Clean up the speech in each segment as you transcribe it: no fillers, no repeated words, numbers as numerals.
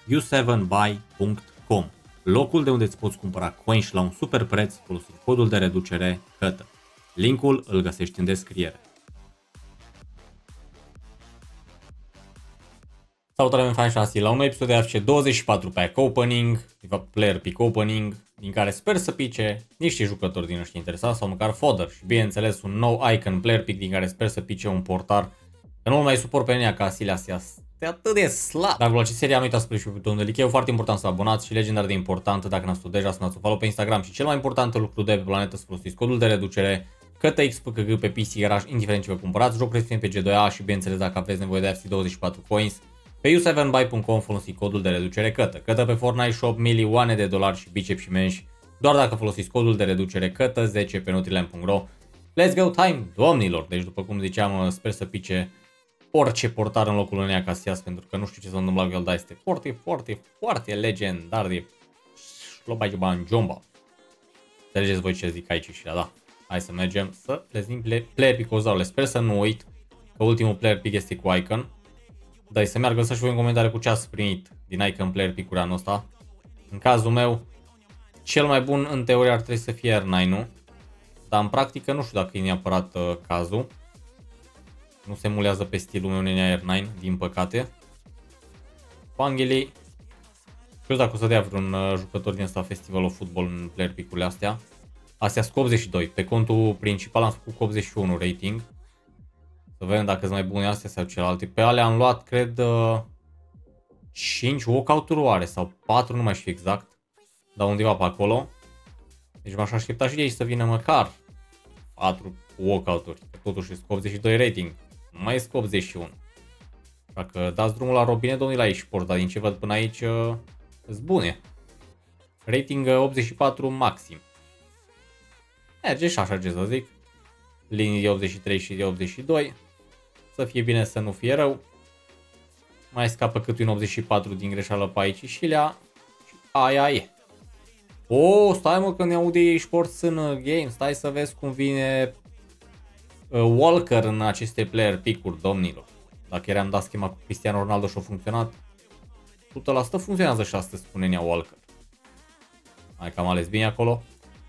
u7buy.com, locul de unde îți poți cumpăra coins la un super preț folosind codul de reducere CUT. Linkul îl găsești în descriere. Salutare, fani și la un nou episod de AFC 24 Pack Opening, de fapt Player Pick Opening, din care sper să pice niște jucători din ăștia interesanți sau măcar fodder și bineînțeles un nou icon Player Pick din care sper să pice un portar. Că nu mai suport pe nenea ca Asilia este atât de slab. Dar la ce seria nu uitați să și butonul de like, e foarte important să abonați și legendar de important dacă n-ați făcut deja să dați un follow pe Instagram și cel mai important lucru de pe planetă să folosiți codul de reducere CUTXPKG pe PC Garage, indiferent ce vă cumpărați, jocul este pe G2A și bineînțeles dacă aveți nevoie de FC 24 coins, pe u7buy.com folosiți codul de reducere CUT. CUT pe Fortnite Shop, milioane de dolari și bicep și menși, doar dacă folosiți codul de reducere CUT 10 pe notiland.ro. Let's go time, domnilor! Deci după cum ziceam, sper să pice orice portar în locul unei Acasias, pentru că nu știu ce s-a întâmplat cu el, dar este foarte legendar de șlobai jomba. Înțelegeți voi ce zic aici și da. Hai să mergem să le zic player pick-urile. Sper să nu uit că ultimul player pick este cu icon. Dai să meargă să-și voi în comentarii cu ce ați primit din icon player pick-uri anul ăsta. În cazul meu, cel mai bun în teorie ar trebui să fie R9-ul, dar în practică nu știu dacă e neapărat cazul. Nu se emulează pe stilul meu nenea R9, din păcate. Pangeli, știu dacă o să dea vreun jucător din ăsta Festival of Football în player pick-urile astea. Astea sunt cu 82, pe contul principal am făcut cu 81 rating. Să vedem dacă sunt mai bune astea sau celelalte. Pe alea am luat, cred, 5 walkout-uri oare, sau 4, nu mai știu exact. Dar undeva pe acolo. Deci m-aș aștepta și de aici să vină măcar 4 walkout-uri. Totuși sunt cu 82 rating. Nu mai sunt cu 81. Dacă dați drumul la robine, domnii la eSport, dar din ce văd până aici, sunt bune. Rating 84 maxim. Merge și așa ce să zic. Linii de 83 și de 82. Să fie bine, să nu fie rău. Mai scapă cât un 84 din greșeală pe aici și lea. Și aia e. Oh, stai mă că ne aude eSports în game. Stai să vezi cum vine Walker în aceste player pick-uri, domnilor. Dacă eram dat schema cu Cristiano Ronaldo și a funcționat, 100% funcționează și astăzi cu nenea Walker. Hai că am ales bine acolo.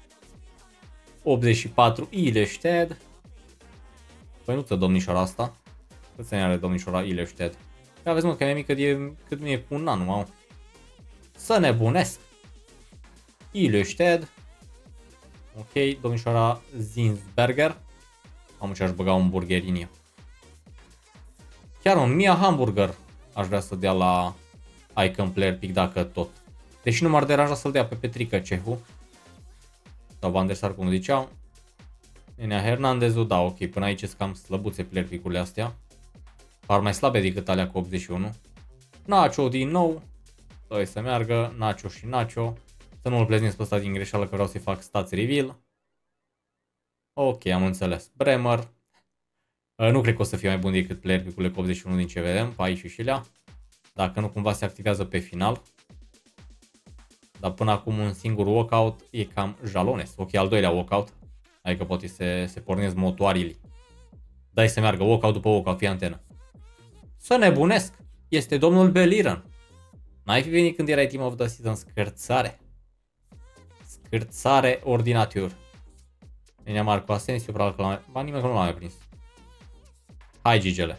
84 Ilestedt. Păi nu-ți domnișoara asta. Cât se ne are domnișoara Ilestedt? Ia vezi mă că e mică de cât nu e cu un an, mă. Să nebunesc. Ilestedt. Ok, domnișoara Zinsberger. Am ce aș băga un burger în ea. Chiar un Mia Hamburger aș vrea să dea la icon player pick dacă tot. Deși nu m-ar deranja să-l dea pe Petrică Cehu. Sau Van der Sar, cum ziceam. Nenea Hernandezul, da, ok, până aici sunt cam slăbuțe player pick-urile astea. Par mai slabe decât alea cu 81. Nacho din nou. Doi să meargă, Nacho și Nacho. Să nu-l pleznesc pe ăsta din greșeală că vreau să-i fac stats reveal. Ok, am înțeles. Bremer. Nu cred că o să fie mai bun decât player pick-urile cu 81 din ce vedem, pe aici și lea. Dacă nu cumva se activează pe final. Dar până acum un singur walkout e cam jalones. Ok, al doilea walkout. Adică poate se pornesc motoarele. Dai să meargă walkout după walkout, fie antenă. Să nebunesc! Este domnul Beliran. N-ai fi venit când erai Team of the Season, scârțare. Scârțare ordinatur. Nenea Marco Asensio, probabil că l-am... Ba, nimeni că nu l-am mai prins. Hai, Gigele.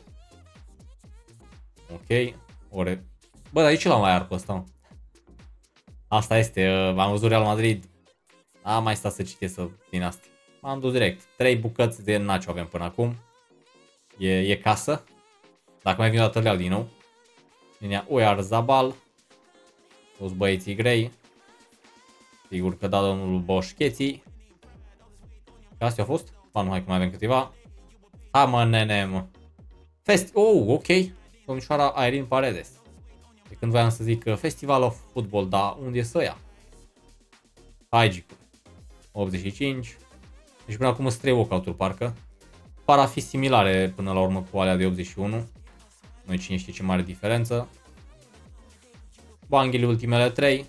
Ok. Ore... Bă, dar de ce l-am mai ar pe ăsta, mă? Asta este, am văzut Real Madrid. Am mai stat să citesc din astea. M-am dus direct. 3 bucăți de Nacho avem până acum. E casă. Dacă mai vin o dată le iau din nou. Nenea Oyarzabal. Toți băieții grei. Sigur că da domnul Boșcheții. Astea au fost? Ba nu, hai că mai avem câteva. Ha mă, nene, mă. Ok. Domnișoara Irene Paredes. De când voiam să zic Festival of Football, dar unde e să ia? Hai, Gicu. 85. Deci până acum sunt 3 walkout-uri parcă. Par a fi similare până la urmă cu alea de 81. Nu cine știe ce mare diferență. Banghele ultimele 3.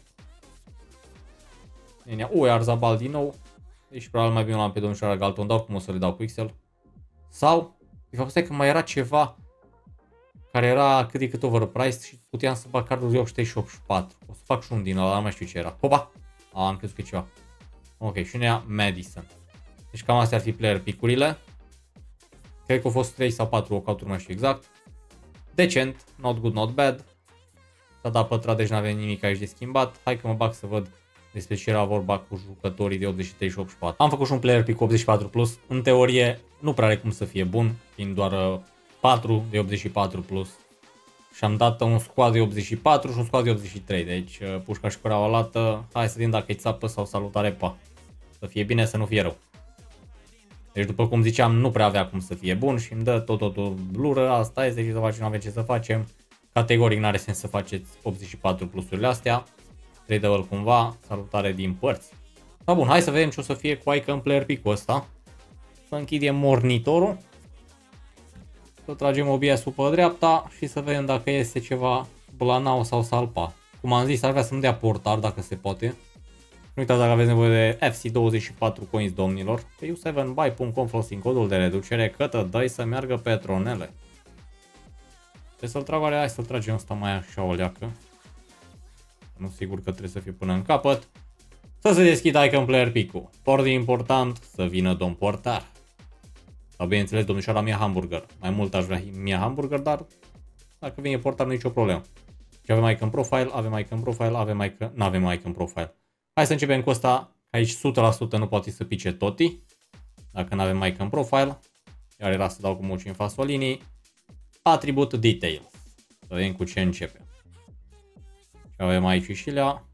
Nenea Oyarzabal din nou. Deci probabil mai bine l-am pe domnișoara Galton, dar cum o să le dau cu XL. Sau, de fapt, stai că mai era ceva care era cât de cât overpriced și puteam să bag carduri de 83 și 84. O să fac și un din ăla, nu mai știu ce era. Hopa! Am crezut că e ceva. Ok, și unea Madison. Deci cam astea ar fi player pick-urile. Cred că au fost 3 sau 4 walkout-uri, nu mai știu exact. Decent, not good, not bad. S-a dat pătrat, deci n-avem nimic aici de schimbat. Hai că mă bag să văd despre ce era vorba cu jucătorii de 83 și 84. Am făcut și un player pick 84 plus. În teorie nu prea are cum să fie bun, fiind doar 4 de 84 plus. Și am dat un squad de 84 și un squad de 83. Deci pușca și cureaua lată. Hai să vedem dacă e țapă sau salutare, pa. Să fie bine, să nu fie rău. Deci după cum ziceam, nu prea avea cum să fie bun și îmi dă totul blură. Asta este și să facem, nu avem ce să facem. Categoric n-are sens să faceți 84 plusurile astea. Trade-ul cumva, salutare din părți. Da, bun, hai să vedem ce o să fie cu Icon Player Pick-ul ăsta. Să închidem monitorul. Să tragem OBS-ul pe dreapta și să vedem dacă este ceva Blanau sau Salpa. Cum am zis, ar vrea să-mi dea portar dacă se poate. Nu uitați, dacă aveți nevoie de FC24 coins, domnilor, pe u7buy.com folosind codul de reducere cătă dai să meargă pe tronele. Trebuie să-l trag, hai să-l tragem ăsta mai așa o leacă. Nu sigur că trebuie să fie până în capăt. Să se deschidă Icon Player Pick-ul. Foarte important să vină domn portar. Sau bineînțeles domnișoara Mia Hamburger. Mai mult aș vrea Mia Hamburger, dar dacă vine portar nu e nicio problemă. Și avem Icon Profile, avem Icon Profile, n-avem Icon Profile. Hai să începem cu ăsta. Aici 100% nu poate să pice Toti. Dacă nu avem Icon Profile. Iar era să dau cu muci în fasolinii. Attribute Details. Să vedem cu ce începe. Și avem aici și lea.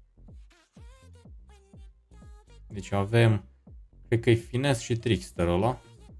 Deci avem, cred că e Finesse și Trickster ăla.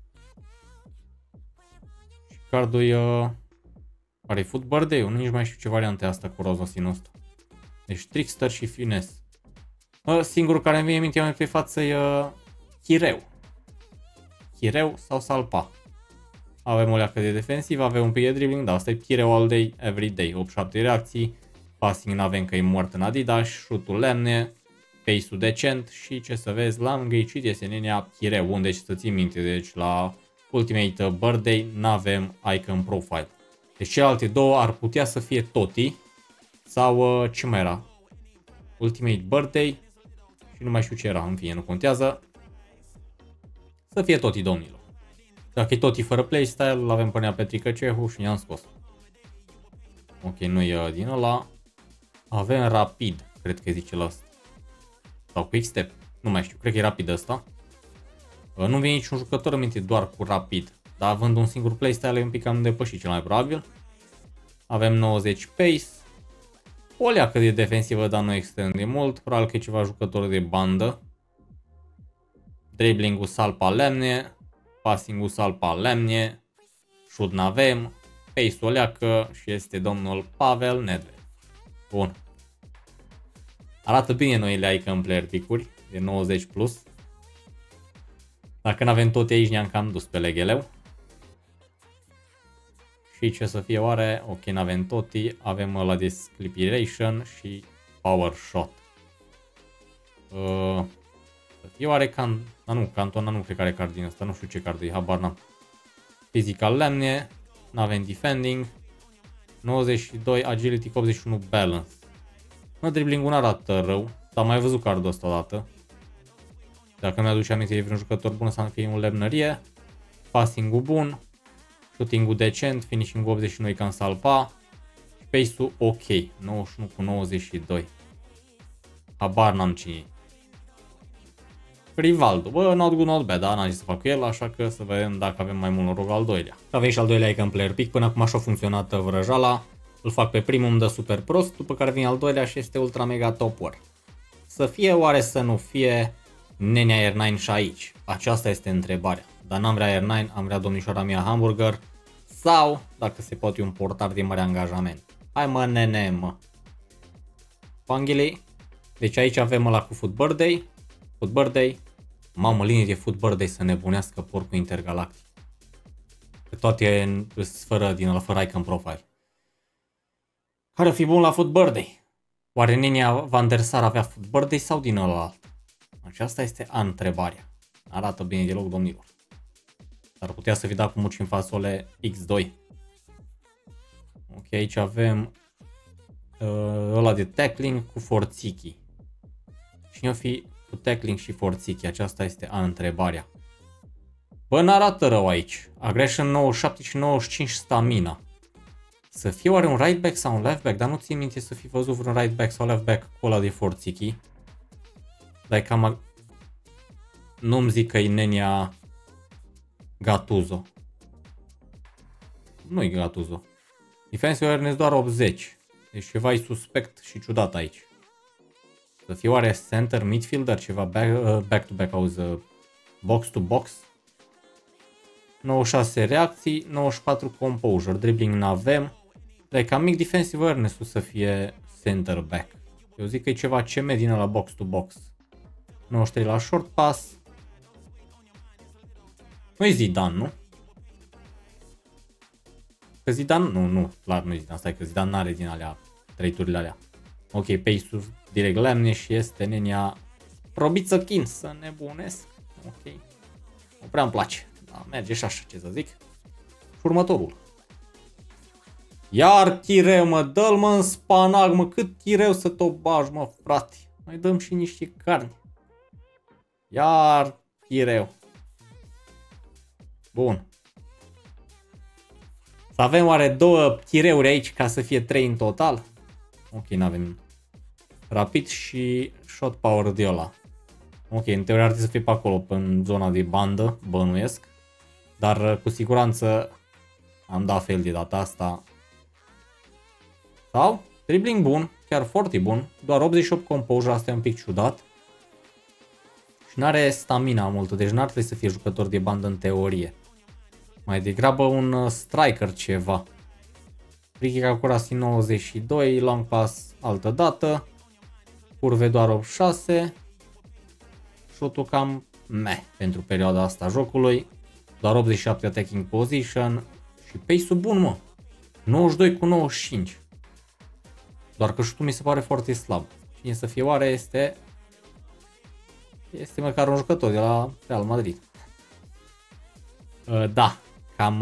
Și cardul e, care e Foot Birthday-ul? Nu nici mai știu ce variante asta cu rozosinul ăsta. Deci Trickster și Finesse. Singurul care îmi vine minte mai pe față e Chireu. Chireu sau Salpa. Avem o leacă de defensiv, avem un pic de dribbling, da, asta e Chireu all day, every day. 8-7 reacții, passing n-avem că e mort în Adidas, shoot-ul lemne, pace-ul decent și ce să vezi, l-am ghicit, este nenea Chireu, unde să ții minte, deci la Ultimate Birthday n-avem Icon Profile. Deci celelalte două ar putea să fie Toti sau ce mai era? Ultimate Birthday și nu mai știu ce era, în fine, nu contează. Să fie Toti, domnilor. Dacă e Toti fără playstyle, l-avem pe Nea Petrică Cehu și ne-am scos. Ok, nu e din ăla. Avem Rapid, cred că zice la asta. Sau Quickstep, nu mai știu, cred că e Rapid ăsta. Nu vine niciun jucător în minte doar cu Rapid. Dar având un singur playstyle e un pic cam depășit cel mai probabil. Avem 90 pace. O leacă de defensivă, dar nu extrem de mult. Probabil că e ceva jucător de bandă. Dribbling-ul Salpa lemne. Passing-ul Salpa lemne. Shoot n-avem. Pace-ul o leacă și este domnul Pavel Nedved. Bun. Arată bine noile Icon Player Pick-uri de 90 plus. Dacă n-avem toate aici, ne-am cam dus pe legheleu. Și ce să fie oare? Ok, n-avem toti. Avem ăla de Clipiration și Power Shot. Să fie oare Cantona nu cred că are card din ăsta. Nu știu ce card e, habar n-am. Physical lemne. N-avem defending. 92 agility, 81 balance. Dribbling-ul nu arată rău. Dar am mai văzut cardul ăsta odată. Dacă mi-aduce aminte de vreun jucător bun să fie un lemnărie. Passing-ul bun. Shooting-ul decent. Finishing-ul 89 ca în Salpa. Pace-ul ok. 91 cu 92. Habar n-am cine. Rivaldo. Bă, not good, not bad, dar n-am zis să fac cu el, așa că să vedem dacă avem mai mult noroc al doilea. Avem și al doilea Icon Player Pick. Până acum așa a funcționat vrăjala. Îl fac pe primul, îmi dă super prost, după care vine al doilea și este ultra mega top war. Să fie oare să nu fie nenea R9 și aici? Aceasta este întrebarea. Dar n-am vrea R9, am vrea domnișoara Mia Hamburger sau, dacă se poate, un portar de mare angajament. Hai mă, nene, mă. Panghilei. Deci aici avem ăla cu Foot Birthday. Foot Birthday. Mamă, linie de Foot Birthday să nebunească porcul intergalactic. Că toate fără din ăla, fără Icon Profile. Care fi bun la Foot Birthday? Oare Nenia Van der Sar avea Foot Birthday sau din ălalt? Aceasta este întrebarea. Arată bine deloc, domnilor. Ar putea să fi dat cu muci în fasole X2. Ok, aici avem ăla de tackling cu forțichii. Cine o fi cu tackling și forțichii? Aceasta este întrebarea. Bă, n-arată rău aici. Aggression 97 și 95 stamina. Să fie oare un right back sau un left back? Dar nu țin minte să fi văzut vreun right back sau left back cu ăla de forțichii. Dar e cam... Nu-mi zic că e Nenia Gattuso. Nu-i Gattuso. Defensive awareness doar 80. Deci ceva e suspect și ciudat aici. Să fie oare center, midfielder, ceva back-to-back, auzi, box-to-box. 96 reacții, 94 composure, dribbling n-avem. Dar e cam mic defensive awareness-ul să fie center back. Eu zic că e ceva CM din ăla box-to-box. 93 la short pass. Nu-i Zidane, nu? Că Zidane, nu, clar nu-i Zidane, stai că Zidane n-are din alea, trăiturile alea. Ok, pace-ul direct lemne și este Nenia Robiță Kin, să nebunesc. Ok, nu prea îmi place, dar merge și așa, ce să zic. Și următorul. Iar chireu, mă, dă-l mă în spanag, mă, cât chireu să tot bagi, mă, frate. Mai dăm și niște carne. Iar chireu. Bun. Să avem oare 2 chireuri aici ca să fie 3 în total? Ok, n-avem. Rapid și shot power de ăla. Ok, în teorie ar trebui să fie pe acolo, în zona de bandă, bănuiesc. Dar cu siguranță am dat fail de data asta. Sau? Dribbling bun, chiar foarte bun. Doar 88 composure, asta e un pic ciudat. Și n-are stamina multă, deci n-ar trebui să fie jucător de bandă în teorie. Mai degrabă un striker ceva. Free kick accuracy 92, long pass altă dată. Curve doar 86. Shotul cam meh pentru perioada asta jocului. Doar 87 attacking position. Și pace-ul bun, mă. 92 cu 95. Doar că shotul mi se pare foarte slab. Cine să fie oare este... Este măcar un jucător de la Real Madrid. Da, cam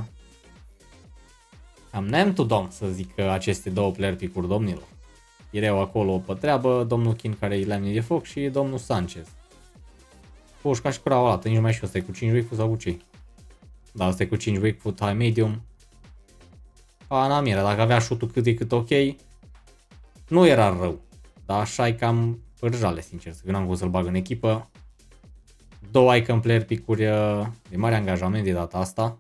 nem to dom, să zic, aceste două player pick-uri, domnilor. Ireu acolo pe treabă, domnul Kin care e lemne de foc și domnul Sanchez. Pușca și curava alată, nici nu mai știu, ăsta e cu 5 weak foot sau cu ce? Da, ăsta e cu 5 weak foot, high medium. Panamira, dacă avea shoot-ul cât de cât ok, nu era rău. Dar așa e cam părjale, sincer, să n-am cum să-l bag în echipă. 2 icon player pick-uri de mare angajament de data asta.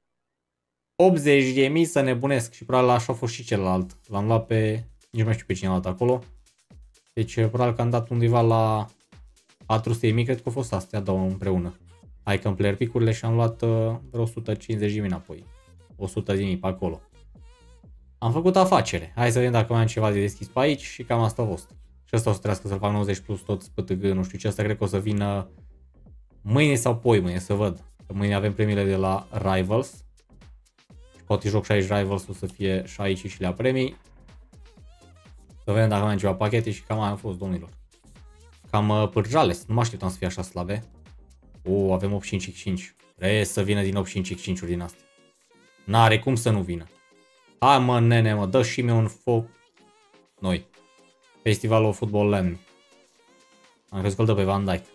80.000 să nebunesc și probabil așa a fost și celălalt. L-am luat pe, nici nu mai știu pe cine a luat acolo. Deci probabil că am dat undeva la 400.000, cred că au fost astea două împreună. Icon player pick-urile și am luat vreo 150.000 înapoi. 100.000 pe acolo. Am făcut afacere. Hai să vedem dacă mai am ceva de deschis pe aici și cam asta a fost. Și asta o să trească să-l fac 90 plus tot spătăgă, nu știu ce, asta cred că o să vină mâine sau poimâine, să văd. Că mâine avem premiile de la Rivals. Și poate joc și aici Rivals-ul să fie și aici și la premii. Să vedem dacă mai am ceva pachete și cam mai am fost, domnilor. Cam pârjales, nu mă așteptam să fie așa slabe. Avem 85x5. Trebuie să vină din 85x5-uri din astea. N-are cum să nu vină. Hai mă, nene, mă, dă și mie un foc. Noi. Festivalul Football Lemn. Am crezut că îl dă pe Van Dijk.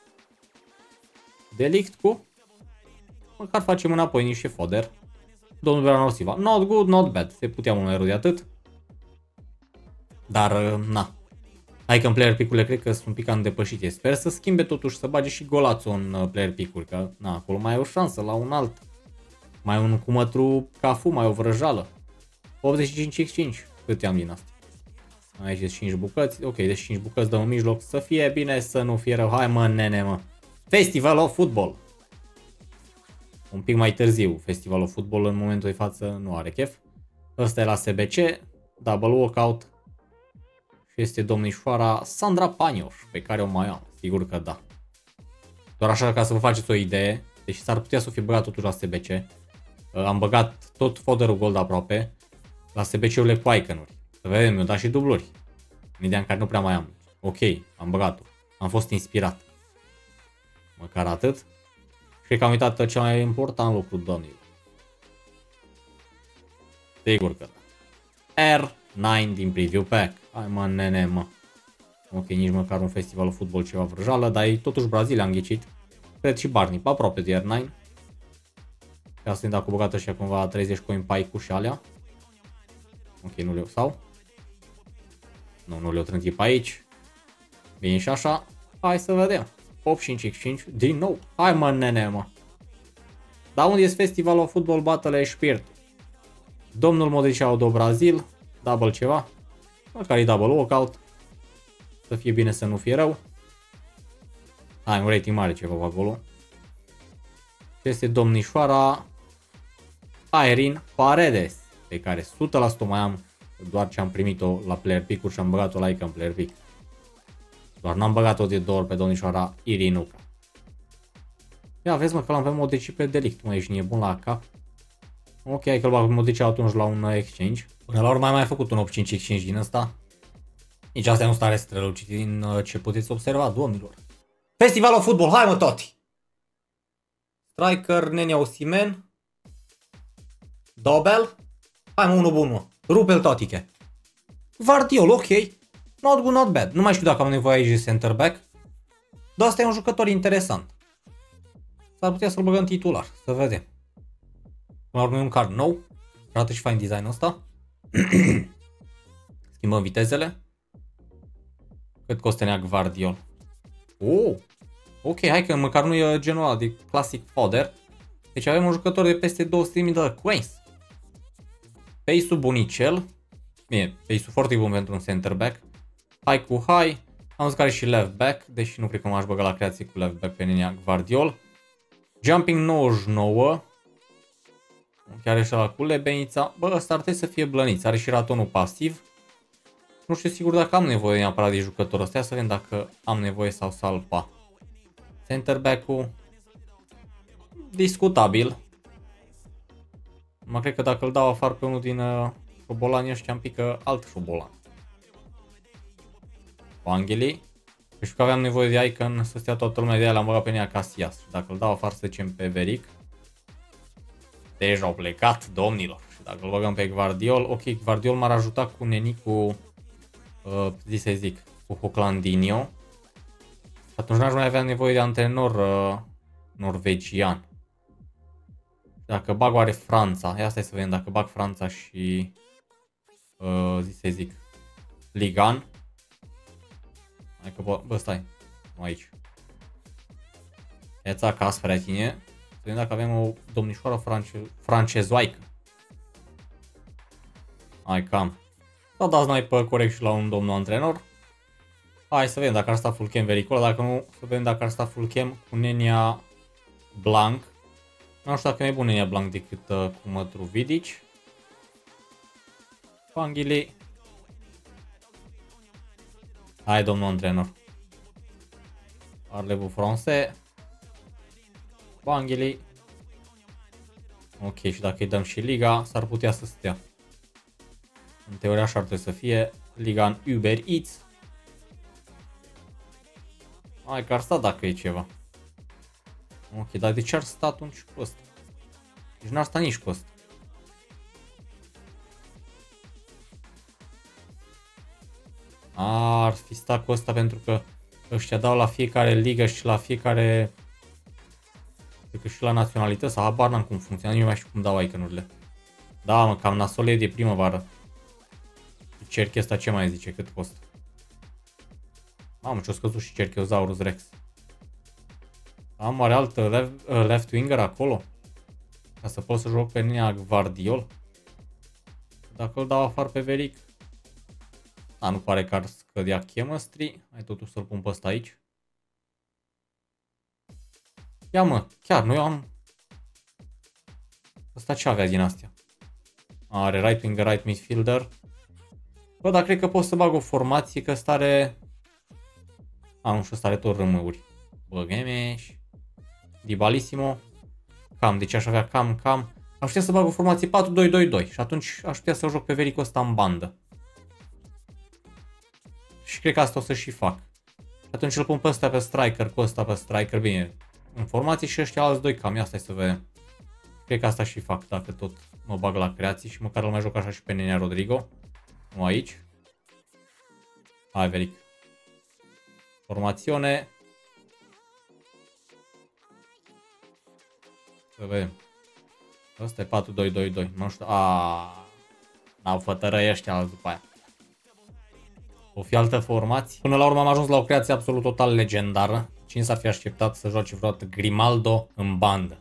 Delict cu... Măcar facem înapoi niște foder. Domnul Bernardo Silva. Not good, not bad. Se putea mult mai rău de atât. Dar, na. Icon player pick-urile cred că sunt un pic cam depășite. Sper să schimbe totuși, să bage și golațul în player pick-uri. Că, na, acolo mai e o șansă la un alt. Mai un cumătru Cafu, mai o vrăjală. 85x5. Cât am din asta? Aici sunt 5 bucăți. Ok, deci 5 bucăți dăm în mijloc. Să fie bine, să nu fie rău. Hai mă, nene, mă. Festival of Football. Un pic mai târziu. Festival of Football în momentul de față nu are chef. Ăsta e la SBC. Double walkout. Și este domnișoara Sandra Panioș, pe care o mai am. Sigur că da. Doar așa ca să vă faceți o idee. Deci s-ar putea să fie băgat totuși la SBC. Am băgat tot fodderul gold aproape. La SBC-urile cu icon-uri. Să vedem, eu dat și dubluri. În ideea în care nu prea mai am. Ok, am băgat-o. Am fost inspirat. Măcar atât. Și cred că am uitat cel mai important lucru, domnilor. Sigur că da. R9 din preview pack. Hai mă, nene, mă. Ok, nici măcar un festival de fotbal ceva vrăjală, dar e totuși Brazilia, am ghicit. Cred și Barney, aproape de R9. Ca să-mi dacă băgat ăștia cumva 30 coin pe cu și alea. Ok, nu le-o sau? Nu le-o trântit pe aici. Bine și așa. Hai să vedem. 8-5x5. Din nou. Hai mă, nene, mă. Dar unde este festivalul Football Battle e Spirit? Domnul Modriciau do Brazil. Double ceva. Măcar e double walkout. Să fie bine, să nu fie rău. Hai, un rating mare ceva pe acolo. Și este domnișoara Irene Paredes, pe care 100% mai am, doar ce am primit-o la Player Pick-uri și am băgat-o la Icon Player Pick. Doar n-am băgat-o de 2 ori pe domnișoara Irinuca. Ia vezi mă că l-am pe Modrici pe delict, mă, ești nebun la cap. Ok, hai că-l bag pe Modrici atunci la un exchange. Până la urmă am mai făcut un 8-5-5 din ăsta. Nici astea nu stare strălucit din ce puteți observa, domnilor. Festivalul Football, hai mă toti! Striker, Nenia Osimhen. Dobel. Hai mă, unul bun, mă. Rupe-l totiche. Vardiol, ok. Not good, not bad. Nu mai știu dacă am nevoie aici de center back. Dar asta e un jucător interesant. S-ar putea să-l băgăm titular, să vedem. Până la urmă e un card nou. Arată și fain design-ul ăsta. Schimbăm vitezele. Cât costă nea Gvardiol? Oh, ok, hai că măcar nu e genul ăla de classic fodder. Deci avem un jucător de peste 200.000 de coins. Pace-ul bunicel. Bine, pace-ul foarte bun pentru un center back. High cu high. Am văzut că are și left back, deși nu cred că m-aș băga la creație cu left back pe Nenia Gvardiol. Jumping 99. Chiar are și ăla cu lebenița. Bă, ăsta ar trebui să fie blăniț. Are și ratonul pasiv. Nu știu sigur dacă am nevoie neapărat de jucătorul ăsta. Să vedem dacă am nevoie sau salpa. Center back-ul discutabil. Mă cred că dacă îl dau afară pe unul din șobolanii ăștia, îmi pică alt șobolan. Angeli. Știu că aveam nevoie de icon să stea toată lumea de aia, l-am băgat pe Nea Casillas. Și dacă îl dau afară să zicem pe Veric. Deja au plecat, domnilor. Și dacă îl băgăm pe Gvardiol, ok, Gvardiol m-ar ajuta cu nenicul, cu Hoclandinho. Atunci n-aș mai avea nevoie de antrenor norvegian. Dacă bag oare Franța, ia stai să vedem dacă bag Franța și Ligan. Hai că bă, stai, nu aici. Ia-ți acasă, fratine. Să vedem dacă avem o domnișoară francezoaică. Hai cam. Sau dați noi pe corect și la un domnul antrenor. Hai să vedem dacă ar sta full cam vericol, dacă nu, să vedem dacă ar sta full cam cu Nenia Blanc. Nu știu dacă e bun Nenia Blanc decât cu Mătru Vidic. Panghili. Hai domnul antrenor. Parlez-vous français. Panghili. Ok, și dacă îi dăm și Liga, s-ar putea să stea. În teoria așa ar trebui să fie. Liga în Uber Eats. Hai că ar sta dacă e ceva. Ok, dar de ce ar sta atunci cu ăsta? Deci n-ar sta nici cu ăsta. Ar fi stat cu ăsta pentru că ăștia dau la fiecare ligă și la fiecare... Cred că și la naționalități, sau habar n-am cum funcționează, nu mai știu cum dau icon-urile. Da, mă, cam nasol e de primăvară. Cerchi ăsta ce mai zice, cât costă? Mamă, ce-o scăzut și Cerchiosaurus Rex. Am oare alt left winger acolo? Ca să pot să joc pe Nea Gvardiol? Dacă îl dau afară pe Veric. A, nu pare că ar scădea chemistry. Hai totuși să-l pun pe ăsta aici. Ia mă, chiar nu eu am... Ăsta ce avea din astea? Are right winger, right midfielder. Bă, dar cred că pot să bag o formație, că ăsta are... A, nu știu, ăsta are tot râmăuri. Bă, Gemeș. Dibalissimo. Cam, deci aș avea cam. Aș putea să bag o formație 4-2-2-2 și atunci aș putea să joc pe Vericul ăsta în bandă. Și cred că asta o să și fac. Atunci îl pun pe ăsta pe striker, cu ăsta pe striker, bine, în formație și ăștia alți doi cam, ia stai să vedem. Cred că asta și fac dacă tot mă bag la creații și măcar îl mai joc așa și pe Nenea Rodrigo. Nu aici. Hai, Veric. Formațiune. Să vedem. Ăsta e 4-2-2-2. Nu știu. N-au fătărăi ăștia după aia. O fi altă formație. Până la urmă am ajuns la o creație absolut total legendară. Cine s-ar fi așteptat să joace vreodată Grimaldo în bandă?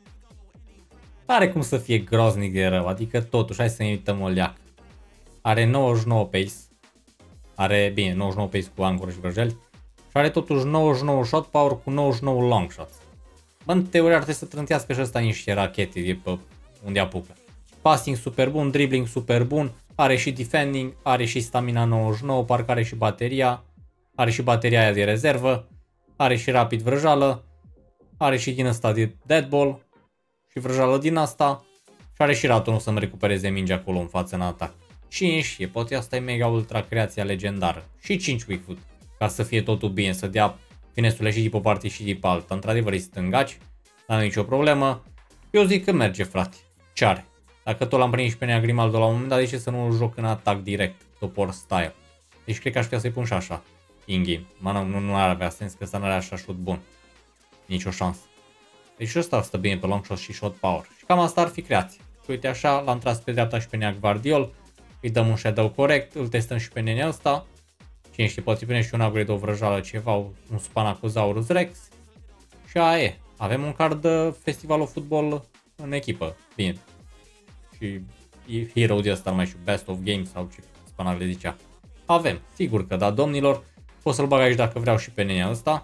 Are cum să fie groznic de rău. Adică totuși, hai să ne uităm o leacă. Are 99 pace. Are, bine, 99 pace cu angură și vrăjeli. Și are totuși 99 shot power cu 99 long shots. Bă, în teorie ar trebui să trântească și ăsta niște rachete de pe unde apucă. Passing super bun, dribbling super bun, are și defending, are și stamina 99, parcă are și bateria, are și bateria aia de rezervă, are și rapid vrăjală, are și din asta de dead ball și vrăjală din asta și are și ratonul să-mi recupereze mingea acolo în față în atac. 5 poate asta e mega ultra creația legendară. Și 5 weak foot, ca să fie totul bine, să dea finesturile și de pe o parte și de pe alta. Într-adevăr e stângaci, n-am nicio problemă. Eu zic că merge, frate. Ce are? Dacă tot l-am prins și pe Nea Grimaldo la un moment dat, de ce să nu joc în atac direct, topor style? Deci cred că aș putea să-i pun și așa, in-game. Nu ar avea sens că ăsta nu are așa shot bun. Nicio șansă. Deci ăsta stă bine pe long shot și shot power. Și cam asta ar fi creație. Și uite așa, l-am tras pe dreapta și pe Nea Gvardiol. Îi dăm un shadow corect, îl testăm și pe nenea ăsta. Cine știe, poate prinde și un upgrade, o vrăjală, ceva, un Spanacosaurus Rex. Și aia e. Avem un card de Festival of Football în echipă. Bine. Și Hero de ăsta, mai știu, Best of Games sau ce Spanac le zicea. Avem, sigur că da, domnilor. Pot să-l bag aici dacă vreau și pe nenea ăsta.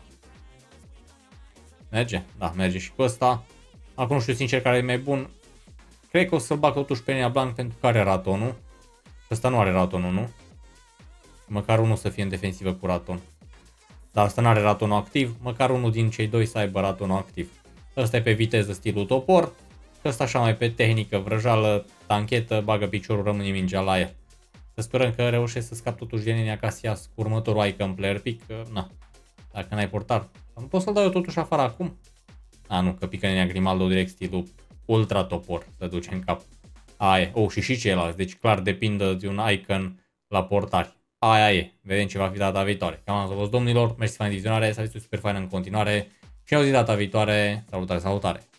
Merge? Da, merge și pe ăsta. Acum nu știu sincer care e mai bun. Cred că o să-l bag totuși pe nenea blanc pentru că are ratonul. Ăsta nu are ratonul, nu? Măcar unul să fie în defensivă cu raton. Dar ăsta nu are ratonul activ. Măcar unul din cei doi să aibă ratonul activ. Ăsta e pe viteză stilul topor. Ăsta așa mai pe tehnică, vrăjală, tanchetă, bagă piciorul, rămâne mingea la el. Să sperăm că reușesc să scap totuși Genenia Casillas cu următorul icon player pick. Că, na, dacă n-ai portar. Nu pot să-l dau eu totuși afară acum? Nu, că pică Nea Grimaldo direct stilul ultra topor. Să duce în cap. Aia e. Și ceilalți. Deci clar depinde de un icon la portari. Aia e. Vedem ce va fi data viitoare. Cam asta a fost, domnilor. Mersi fain de vizionare. Să aveți o super faină în continuare. Și ne auzim data viitoare. Salutare, salutare!